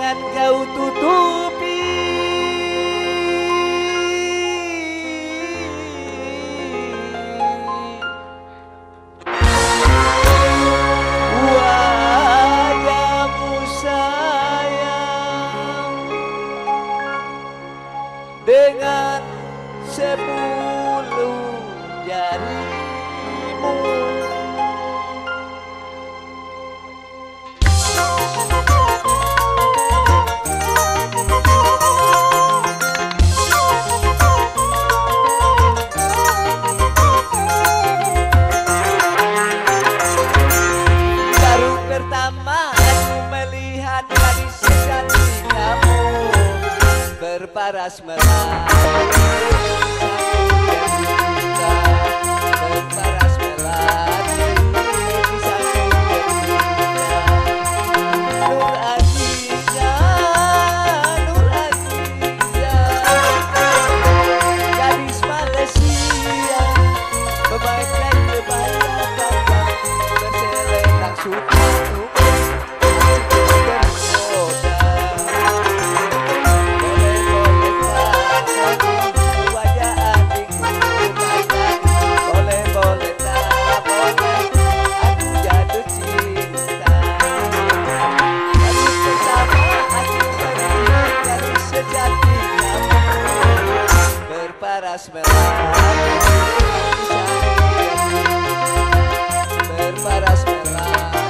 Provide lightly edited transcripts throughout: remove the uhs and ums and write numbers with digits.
jangan kau tutupi wajahmu sayang dengan 10 jarimu. Baru pertama aku melihat gadis secantik kamu berparas merah. Berparas melati di satu derita. Nur Aziza, Nur Aziza, gadis Malaysia, memainkan kebaya-baya, berselendang suku-suku tergoda. Berparas melati, berparas melati.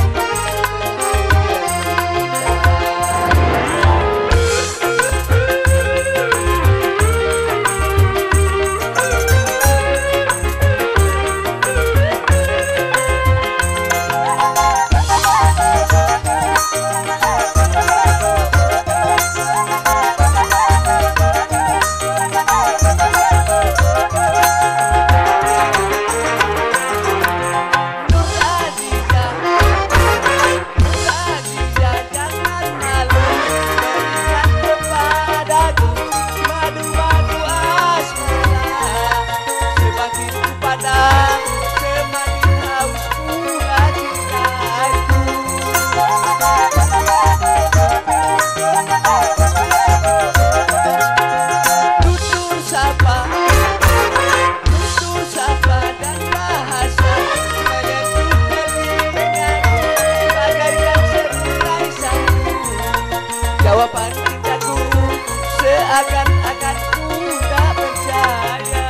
Jawaban cintaku seakan-akan ku tak percaya.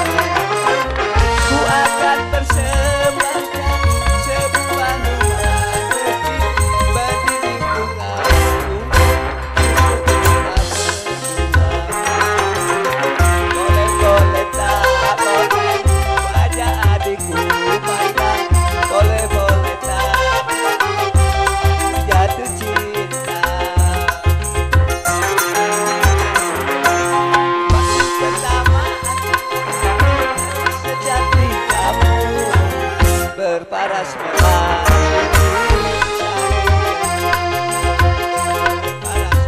Ku akan persembahkan sebuah rumah kecil berdinding bunga boleh-boleh tak boleh wajah adikku pandang, boleh-boleh tak jatuh cinta. Berparas melati, berparas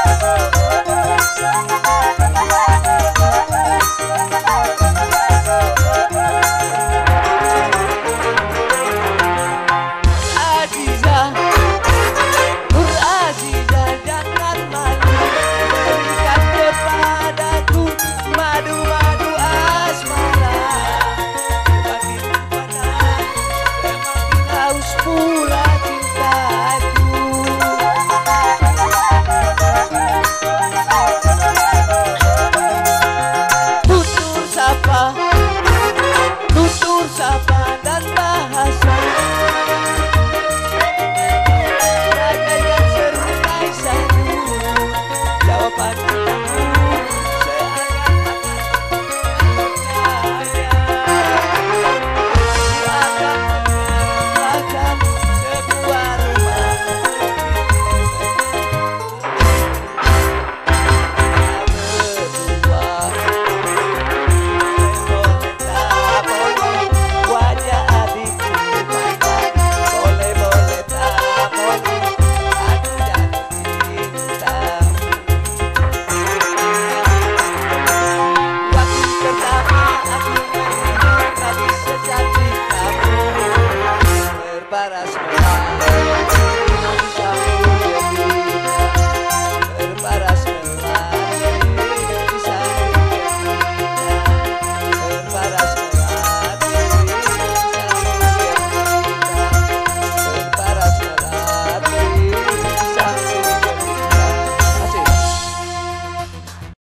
melati. paras